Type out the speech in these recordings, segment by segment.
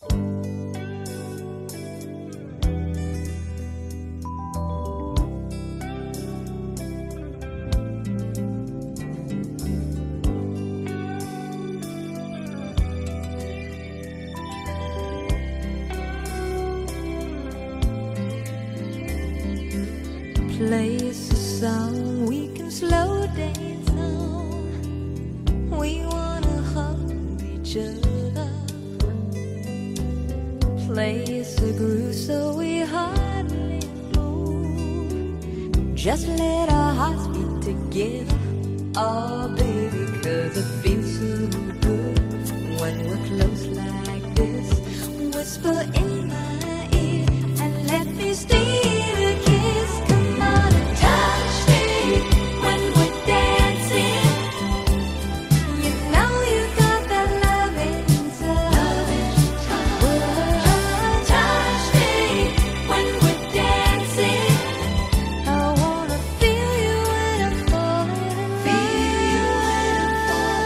Play us a song we can slow dance on. We wanna hug each other. Play us a groove so we hardly move. Just let our hearts beat together. Oh baby, 'cause it feels so good when we're close like this. Whisper in my ear and let me steal a kiss. Come on and touch me when we're dancing. You know you got that loving touch. Touch me when we're dancing. I wanna feel you when I'm falling. Feel you when I'm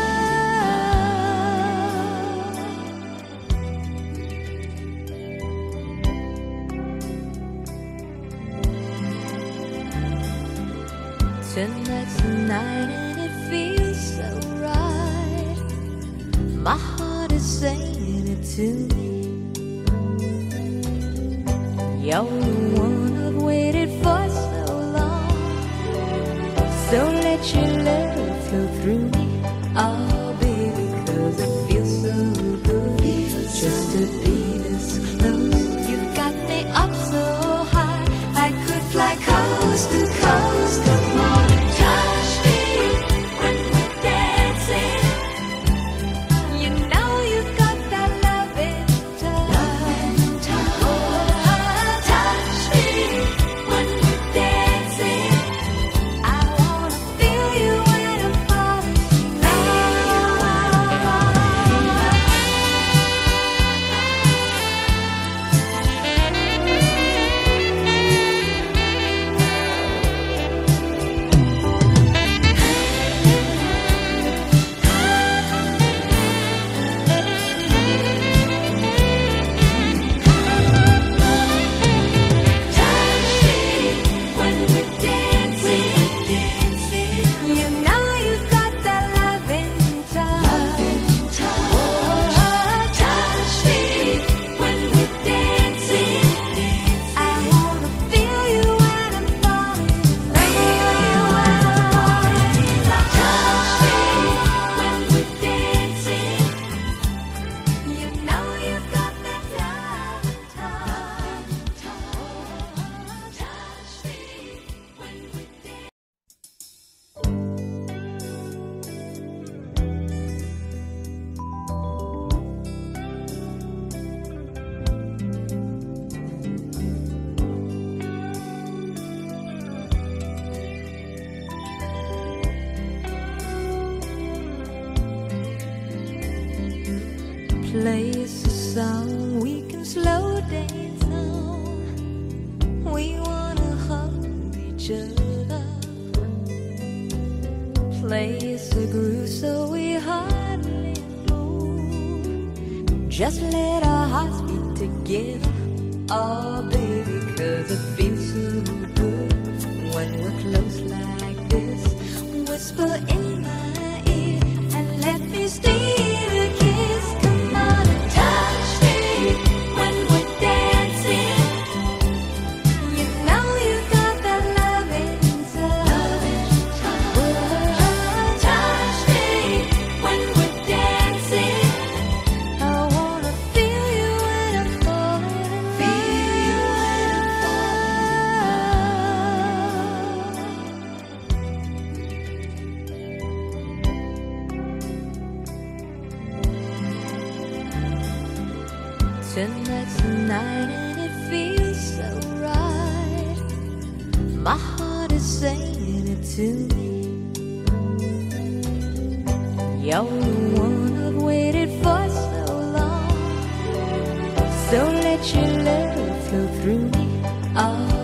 Tonight's the night and it feels so right. My heart is saying it to me. You're the one I've waited for so long. So let your love flow through me. Oh baby, 'cause it feels so good just to be this close. You've got me up so high I could fly coast to coast. Come on and touch me when we're dancing. You know you've got that loving touch. Touch me when we're dancing. I wanna feel you when I'm falling. Play us a song we can slow dance on. We wanna hug each other. Play us a groove so we hardly move. Just let our hearts beat together. Oh baby, 'cause it feels so good when we're close like this. Whisper in my ear and let me steal a kiss. Come on and touch me when we're dancing. You know you got that loving touch. Touch me when we're dancing. I wanna feel you when I'm falling. Feel you when I'm Tonight's the night and it feels so right. My heart is saying it to me. You're the one I've waited for so long. So let your love flow through me. Oh